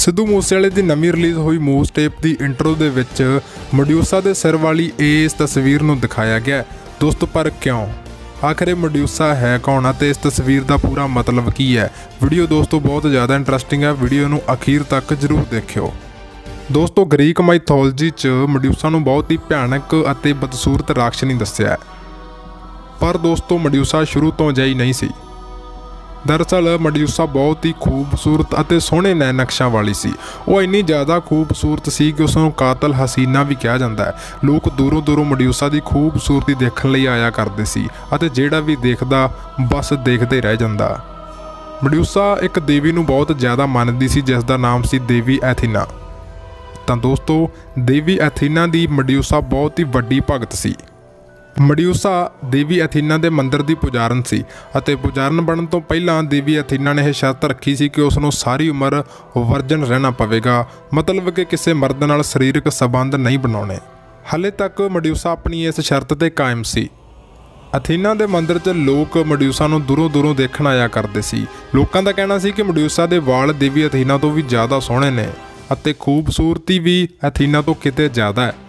ਸਿੱਧੂ ਮੂਸੇਵਾਲੇ ਦੀ ਨਵੀਂ ਰਿਲੀਜ਼ ਹੋਈ ਮੂਸ ਟੇਪ ਦੀ ਇੰਟਰੋ ਦੇ ਵਿੱਚ ਮੈਡੂਸਾ ਦੇ ਸਿਰ ਵਾਲੀ ਇਸ ਤਸਵੀਰ ਨੂੰ ਦਿਖਾਇਆ ਗਿਆ। ਦੋਸਤੋ ਪਰ ਕਿਉਂ? आखिर मैडूसा है कौन ते इस तस्वीर का पूरा मतलब की है? वीडियो दोस्तों बहुत ज़्यादा इंटरस्टिंग है, वीडियो नूं आखिर तक जरूर देखियो। दोस्तों ग्रीक माइथोलॉजी च मैडूसा नूं बहुत ही भयानक अते बदसूरत राक्षसी दस्सिया है, पर दोस्तों मैडूसा शुरू तो अजिही नहीं सी। दरअसल मैडूसा बहुत ही खूबसूरत अते सोहणे नैन नक्शां वाली सी। वो इन्नी ज़्यादा खूबसूरत सी कि उसनूं कातल हसीना भी कहा जाता है। लोग दूरों दूरों मैडूसा की खूबसूरती देखने लई आया करते सी अते जिहड़ा भी देखदा बस देखते रह जांदा। मैडूसा एक देवी नूं बहुत ज़्यादा मनदी सी जिसका नाम सी देवी एथीना। तो दोस्तों देवी एथीना की मैडूसा बहुत ही वड्डी भगत सी। मैडूसा देवी एथीना के मंदिर की पुजारन सी अते पुजारन बनने तो पहला देवी एथीना ने यह शर्त रखी सी कि उसनों सारी उम्र वर्जन रहना पवेगा, मतलब कि किसी मर्द नाल शरीरक संबंध नहीं बनाने। हाले तक मैडूसा अपनी इस शर्त ते कायम सी। एथीना के मंदिर च लोग मैडूसा नूं दूरों दूरों देखण आया करते सी। लोगों का कहना सी कि मैडूसा के वाल देवी एथीना तो भी ज़्यादा सोहणे ने अते खूबसूरती भी एथीना तो किते ज़्यादा है।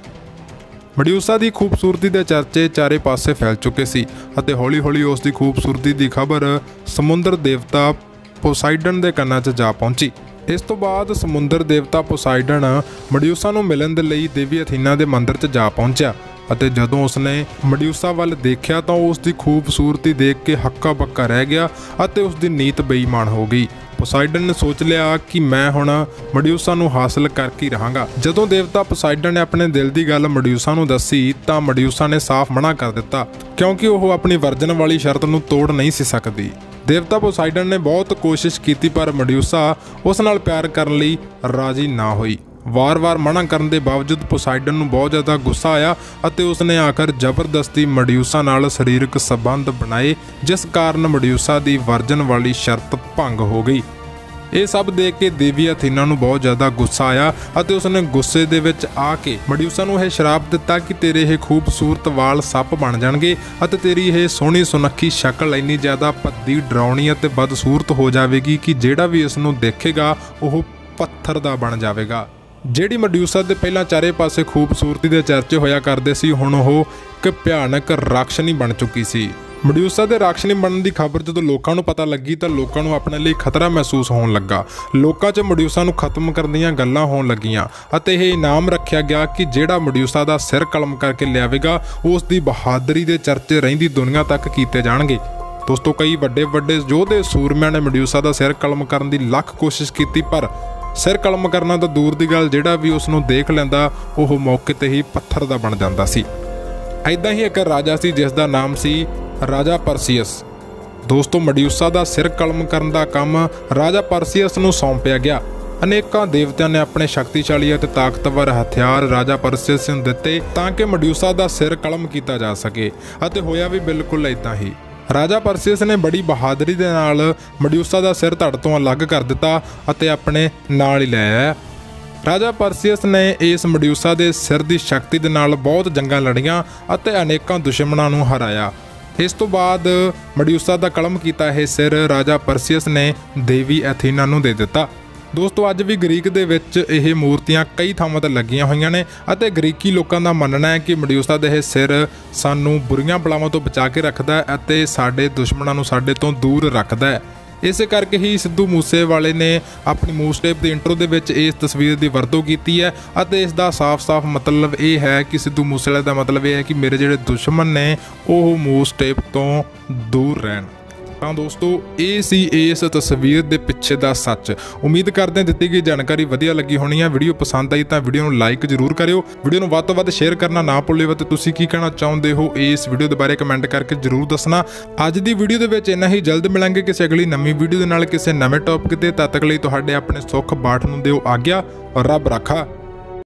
मैडूसा की खूबसूरती के चर्चे चारे पासे फैल चुके सी अते हौली हौली उसकी खूबसूरती की खबर समुद्र देवता पोसाइडन के कन्नां च जा पहुंची। इस तो बाद समुद्र देवता पोसाइडन मैडूसा नूं मिलण दे लई देवी एथीना के मंदिर च जा पहुंचा अते जदों उसने मैडूसा वल देखा तो उसकी खूबसूरती देख के हक्का बक्का रह गया अते उसकी नीत बेईमान हो गई। पोसाइडन ने सोच लिया कि मैं हुण मैडूसा नूं हासिल करके रहांगा। जदों देवता पोसाइडन ने अपने दिल की गल मैडूसा नूं दसी तां मैडूसा ने साफ मना कर दिता, क्योंकि वह अपनी वर्जन वाली शर्त नूं तोड़ नहीं सी सकदी। देवता पोसाइडन ने बहुत कोशिश की पर मैडूसा उस नाल प्यार करने लई राजी ना हुई। वार वार मना करने के बावजूद पोसाइडन नूं बहुत ज़्यादा गुस्सा आया अते उसने आखिर जबरदस्ती मैडूसा नाल शरीरक संबंध बनाए, जिस कारण मैडूसा की वर्जन वाली शर्त भंग हो गई। ये सब देख के देवी एथीना नूं बहुत ज़्यादा गुस्सा आया अते उसने गुस्से दे विच आके मैडूसा नूं यह श्राप दिता कि तेरे ये खूबसूरत वाल सप बन जाणगे अते तेरी यह सोहनी सुनक्खी शक्ल इन्नी ज़्यादा भद्दी डरावनी अते बदसूरत हो जाएगी कि जिहड़ा भी इस नूं देखेगा वह पत्थर दा बन जाएगा। जिहड़ी मैडूसा दे पहला चारे पासे खूबसूरती दे चर्चे होया करदे सी, हुण ओह एक भयानक राक्षसी बन चुकी सी। मैडूसा दे राक्षसी बनने की खबर जो लोगों को पता लगी तो लोगों को अपने लिए खतरा महसूस होने लगा। लोगों च मैडूसा नूं खत्म करने दीयां गल्लां होण लगियां अते यह इनाम रखा गया कि जिहड़ा मैडूसा दा सिर कलम करके लियावेगा उसकी बहादरी के चर्चे रहिंदी दुनिया तक कीते जाणगे। दोस्तों कई वड्डे वड्डे योधे सूरमिਆਂ ने मैडूसा दा सिर कलम करने की लख कोशिश की, पर सिर कलम करना तो दूर की गल जिहड़ा भी उसनूं देख लैंदा वो मौके ते ही पत्थर दा बन जांदा सी। ऐदां ही एक राजा सी जिसका नाम सी राजा परसियस। दोस्तों मैडूसा दा सिर कलम करन दा काम राजा परसियस नूं सौंपिया गया। अनेकों देवतियां ने अपने शक्तिशाली और ताकतवर हथियार राजा परसियस नूं दिते तां कि मैडूसा दा सिर कलम किया जा सके अते होया भी बिल्कुल इदां ही। राजा परसियस ने बड़ी बहादरी दे नाल मैडूसा दा सिर धड़ तो अलग कर दिता अते अपने नाल ही लै आया। राजा परसियस ने इस मैडूसा दे सिर दी शक्ति दे नाल बहुत जंगां लड़ियां अते अनेकों दुश्मनां नूं हराया। इस तो बाद मैडूसा दा कलम कीता यह सिर राजा परसियस ने देवी एथीना नूं दे दिता। दोस्तों अज भी ग्रीक दे विच यह मूर्तियां कई थावां ते लगियां होईयां ने अते ग्रीकी लोकां दा मनना है कि मैडूसा दा यह सिर सानूं बुरीआं बलावां तो बचा के रखदा है अते साडे दुश्मनां नूं साडे तो दूर रखदा है। इस करके ही सिद्धू मूसेवाले ने अपनी मूस टेप की इंट्रो दे विच इस तस्वीर की वरतों की है अते इसका साफ साफ मतलब ये है कि सिद्धू मूसेवाले का मतलब ये है कि मेरे जिहड़े दुश्मन ने वह मूस टेप तो दूर रहन। हाँ दोस्तों ये सी इस तस्वीर के पिछे का सच। उम्मीद करते हैं दी गई जानकारी वधिया लगी होनी है। वीडियो पसंद आई तो वीडियो को लाइक जरूर करियो, वीडियो को वध तो वध शेयर करना ना भुल्लिओ ते तुसीं की कहना चाहुंदे हो इस वीडियो के बारे कमेंट करके जरूर दसना। अज की वीडियो के विच इन्ना ही, जल्द मिलांगे किसी अगली नवीं वीडियो के नाल किसी नवें टॉपिक ते। तद तक लई तुहाडे अपने सुख बाठ नूं दिओ आग्या और रब राखा।